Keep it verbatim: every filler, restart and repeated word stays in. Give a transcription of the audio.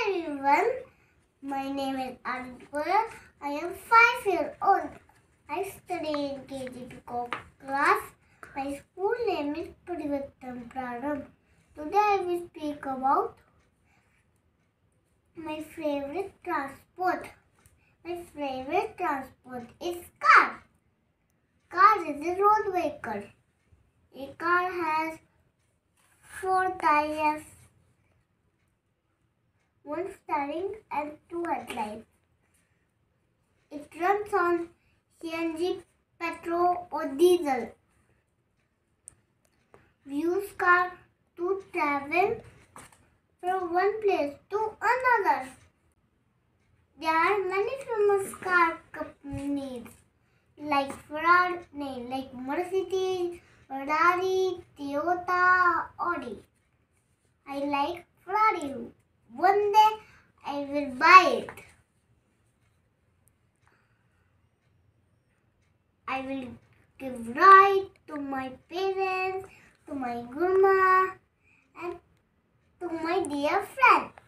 everyone, my name is Anwar. I am five years old. I study in U K G class. My school name is Parivartan Pranam. Today I will speak about my favorite transport. My favorite transport is car. Car is a road vehicle. A car has four tires, one steering and two headlights. It runs on C N G, petrol or diesel. We use car to travel from one place to another. There are many famous car companies like Ferrari, like Mercedes, Ferrari, Toyota, Audi. I like Ferrari. One day I will buy it. I will give ride to my parents, to my grandma, and to my dear friend.